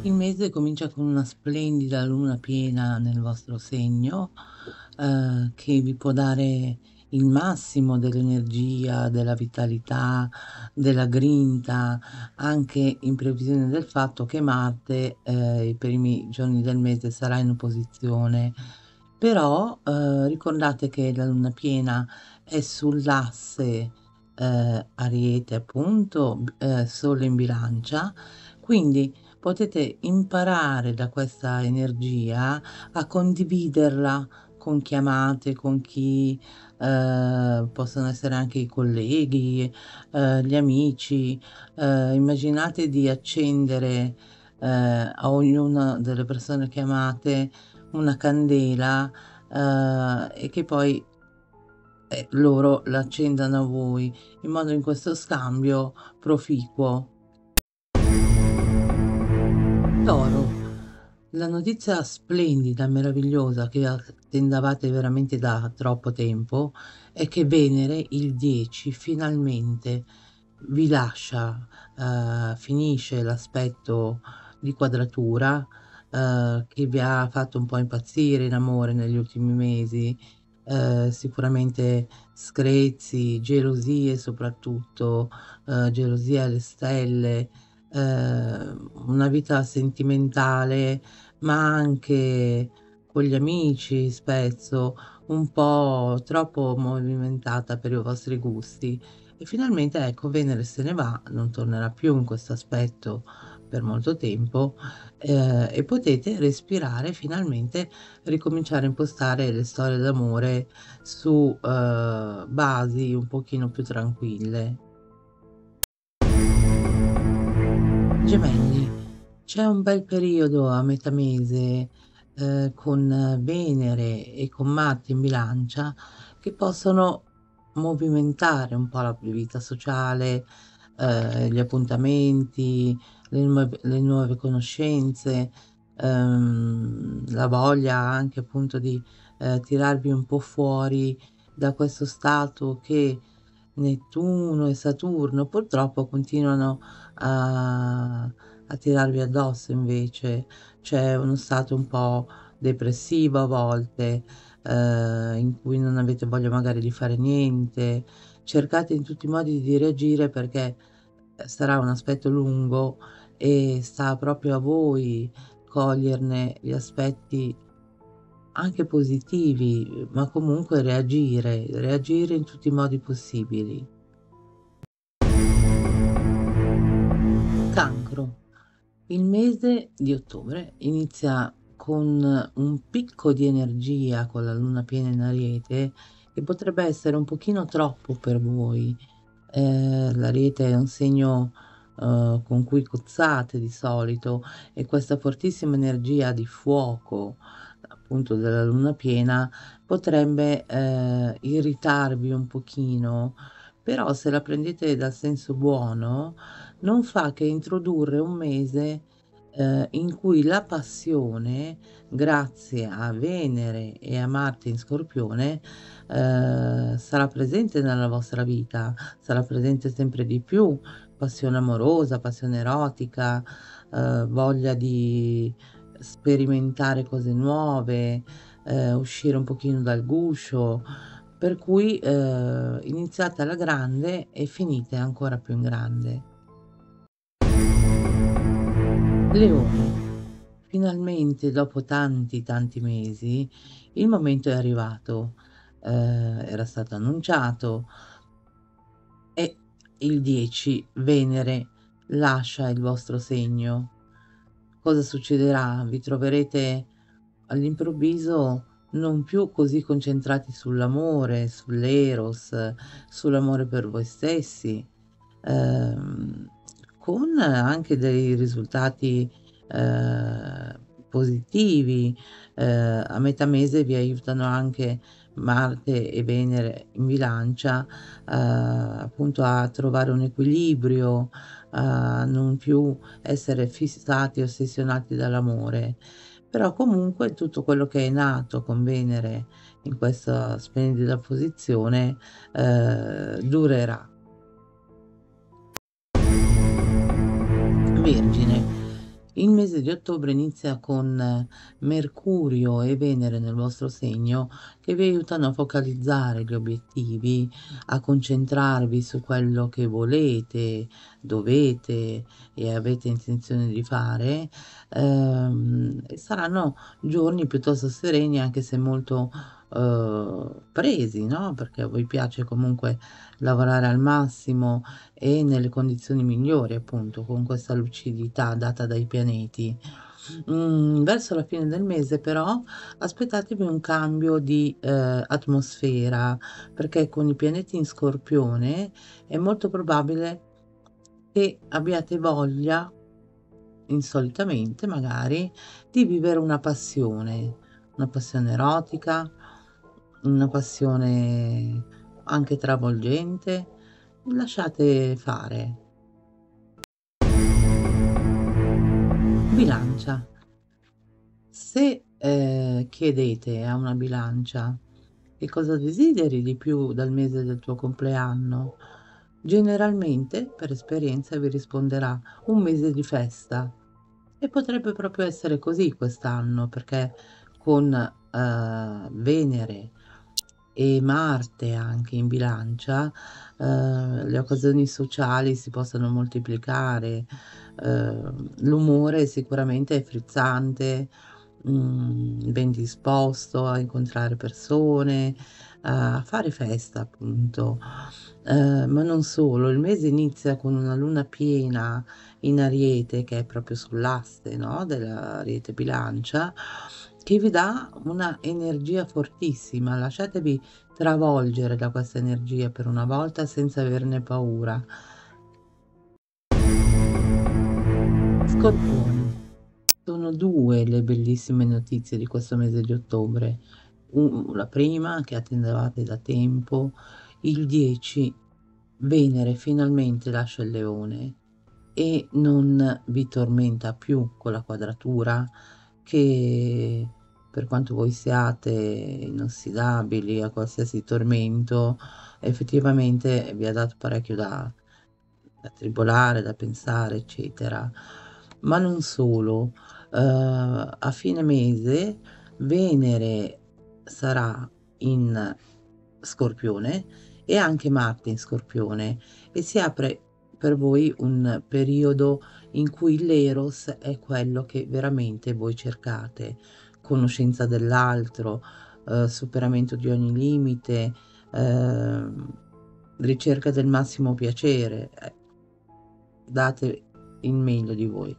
Il mese comincia con una splendida luna piena nel vostro segno, che vi può dare il massimo dell'energia, della vitalità, della grinta, anche in previsione del fatto che Marte, i primi giorni del mese sarà in opposizione. Però, ricordate che la luna piena è sull'asse, Ariete appunto, Sole in Bilancia, quindi potete imparare da questa energia a condividerla con chiamate, con chi possono essere anche i colleghi, gli amici. Immaginate di accendere, a ognuna delle persone che amate una candela, e che poi, loro l'accendano a voi, in modo in questo scambio proficuo. Toro, la notizia splendida, meravigliosa che attendavate veramente da troppo tempo è che Venere il 10 finalmente vi lascia, finisce l'aspetto di quadratura, che vi ha fatto un po' impazzire in amore negli ultimi mesi, sicuramente screzi, gelosie soprattutto, gelosie alle stelle, una vita sentimentale, ma anche con gli amici spesso, un po' troppo movimentata per i vostri gusti. E finalmente ecco Venere se ne va, non tornerà più in questo aspetto per molto tempo, e potete respirare finalmente, ricominciare a impostare le storie d'amore su, basi un pochino più tranquille. Gemelli, c'è un bel periodo a metà mese, con Venere e con Marte in Bilancia, che possono movimentare un po' la vita sociale, gli appuntamenti, le nuove conoscenze, la voglia anche appunto di, tirarvi un po' fuori da questo stato che Nettuno e Saturno purtroppo continuano a tirarvi addosso invece. C'è uno stato un po' depressivo a volte, in cui non avete voglia magari di fare niente. Cercate in tutti i modi di reagire perché, sarà un aspetto lungo e sta proprio a voi coglierne gli aspetti anche positivi, ma comunque reagire in tutti i modi possibili. Cancro. Il mese di ottobre inizia con un picco di energia con la luna piena in Ariete che potrebbe essere un pochino troppo per voi. L'Ariete è un segno, con cui cozzate di solito e questa fortissima energia di fuoco, appunto della luna piena, potrebbe, irritarvi un pochino, però se la prendete dal senso buono non fa che introdurre un mese, in cui la passione, grazie a Venere e a Marte in Scorpione, sarà presente nella vostra vita, sarà presente sempre di più, passione amorosa, passione erotica, voglia di sperimentare cose nuove, uscire un pochino dal guscio, per cui, iniziate alla grande e finite ancora più in grande. Leone, finalmente dopo tanti, tanti mesi il momento è arrivato. Era stato annunciato e il 10 Venere lascia il vostro segno. Cosa succederà? Vi troverete all'improvviso non più così concentrati sull'amore, sull'eros, sull'amore per voi stessi, ehm, con anche dei risultati, positivi. A metà mese vi aiutano anche Marte e Venere in Bilancia, appunto a trovare un equilibrio, a non più essere fissati, ossessionati dall'amore. Però comunque tutto quello che è nato con Venere in questa splendida posizione, durerà. Vergine, Il mese di ottobre inizia con Mercurio e Venere nel vostro segno che vi aiutano a focalizzare gli obiettivi, a concentrarvi su quello che volete, dovete e avete intenzione di fare. E saranno giorni piuttosto sereni anche se molto presi, no? Perché a voi piace comunque lavorare al massimo e nelle condizioni migliori, appunto, con questa lucidità data dai pianeti. Verso la fine del mese però aspettatevi un cambio di, atmosfera, perché con i pianeti in Scorpione è molto probabile che abbiate voglia, insolitamente magari, di vivere una passione erotica, una passione anche travolgente. Lasciate fare. Bilancia. Se, chiedete a una bilancia che cosa desideri di più dal mese del tuo compleanno, generalmente, per esperienza, vi risponderà: un mese di festa. E potrebbe proprio essere così quest'anno, perché con, Venere e Marte anche in Bilancia, le occasioni sociali si possono moltiplicare, l'umore sicuramente è frizzante, ben disposto a incontrare persone, a fare festa appunto. Ma non solo, il mese inizia con una luna piena in Ariete, che è proprio sull'asse, no, dell'Ariete Bilancia, che vi dà una energia fortissima. Lasciatevi travolgere da questa energia per una volta senza averne paura. Scorpione. Sono 2 le bellissime notizie di questo mese di ottobre. La prima che attendevate da tempo, il 10 Venere finalmente lascia il Leone e non vi tormenta più con la quadratura che, per quanto voi siate inossidabili a qualsiasi tormento, effettivamente vi ha dato parecchio da tribolare, da pensare, eccetera. Ma non solo, a fine mese Venere sarà in Scorpione e anche Marte in Scorpione e si apre per voi un periodo in cui l'eros è quello che veramente voi cercate, conoscenza dell'altro, superamento di ogni limite, ricerca del massimo piacere, date il meglio di voi.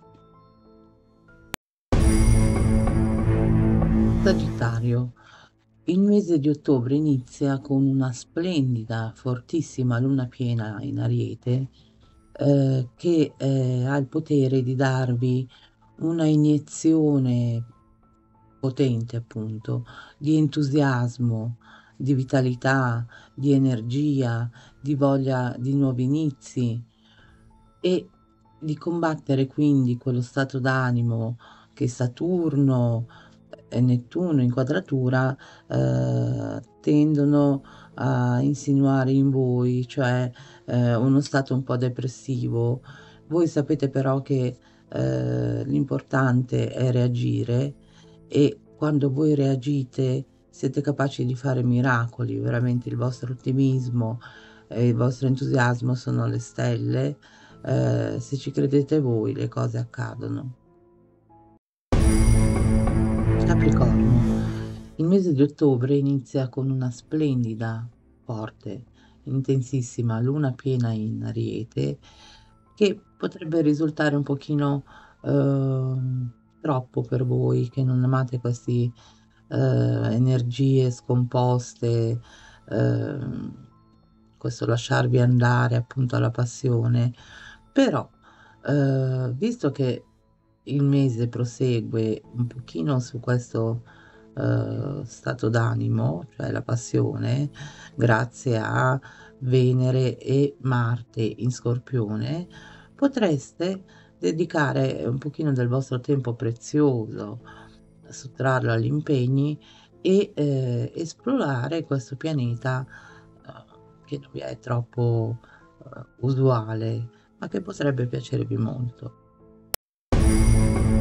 Sagittario. Il mese di ottobre inizia con una splendida, fortissima luna piena in Ariete, che, ha il potere di darvi una iniezione potente appunto, di entusiasmo, di vitalità, di energia, di voglia di nuovi inizi e di combattere quindi quello stato d'animo che Saturno e Nettuno in quadratura, tendono a insinuare in voi, cioè, uno stato un po' depressivo. Voi sapete però che, l'importante è reagire e quando voi reagite siete capaci di fare miracoli, veramente il vostro ottimismo e il vostro entusiasmo sono alle stelle, se ci credete voi le cose accadono. Capricorno. Il mese di ottobre inizia con una splendida, forte, intensissima luna piena in Ariete che potrebbe risultare un pochino, troppo per voi che non amate questi, energie scomposte, uhm, questo lasciarvi andare appunto alla passione, però, visto che il mese prosegue un pochino su questo, stato d'animo, cioè la passione, grazie a Venere e Marte in Scorpione, potreste dedicare un pochino del vostro tempo prezioso, sottrarlo agli impegni e, esplorare questo pianeta, che non vi è troppo, usuale, ma che potrebbe piacervi molto.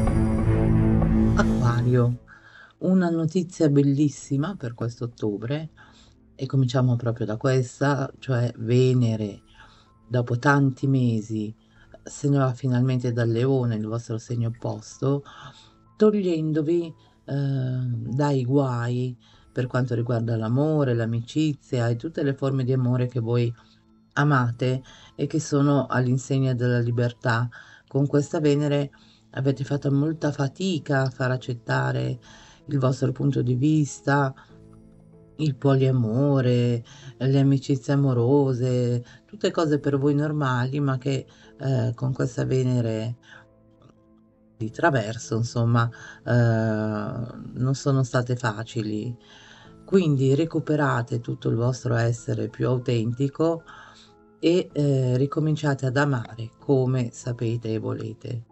Acquario, una notizia bellissima per quest'ottobre e cominciamo proprio da questa, cioè Venere dopo tanti mesi se ne va finalmente dal Leone, il vostro segno opposto, togliendovi, dai guai per quanto riguarda l'amore, l'amicizia e tutte le forme di amore che voi amate e che sono all'insegna della libertà. Con questa Venere avete fatto molta fatica a far accettare il vostro punto di vista, il poliamore, le amicizie amorose, tutte cose per voi normali, ma che, con questa Venere di traverso, insomma, non sono state facili. Quindi recuperate tutto il vostro essere più autentico e, ricominciate ad amare come sapete e volete.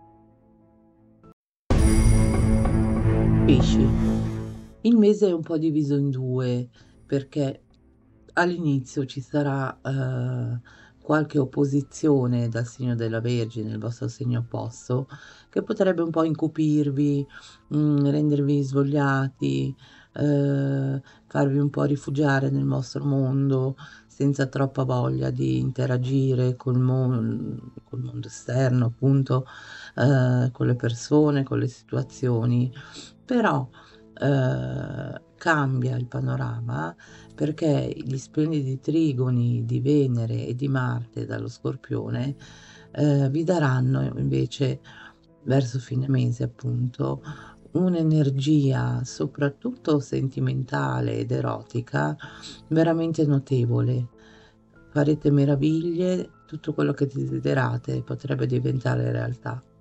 Pesci. Il mese è un po' diviso in 2 perché all'inizio ci sarà, qualche opposizione dal segno della Vergine, il vostro segno opposto, che potrebbe un po' incupirvi, rendervi svogliati, farvi un po' rifugiare nel vostro mondo, senza troppa voglia di interagire col mondo esterno appunto, con le persone, con le situazioni. Però, cambia il panorama perché gli splendidi trigoni di Venere e di Marte dallo Scorpione, vi daranno invece, verso fine mese appunto, un'energia soprattutto sentimentale ed erotica veramente notevole. Farete meraviglie, tutto quello che desiderate potrebbe diventare realtà.